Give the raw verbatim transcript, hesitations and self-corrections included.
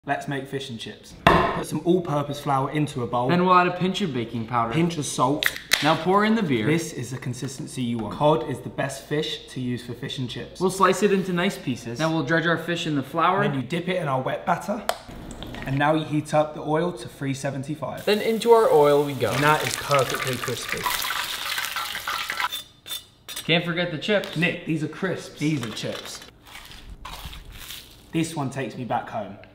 Let's make fish and chips. Put some all-purpose flour into a bowl. Then we'll add a pinch of baking powder. Pinch of salt. Now pour in the beer. This is the consistency you want. Cod is the best fish to use for fish and chips. We'll slice it into nice pieces. Now we'll dredge our fish in the flour. Then you dip it in our wet batter. And now you heat up the oil to three seventy-five. Then into our oil we go. And that is perfectly crispy. Can't forget the chips. Nick, these are crisps. These are chips. This one takes me back home.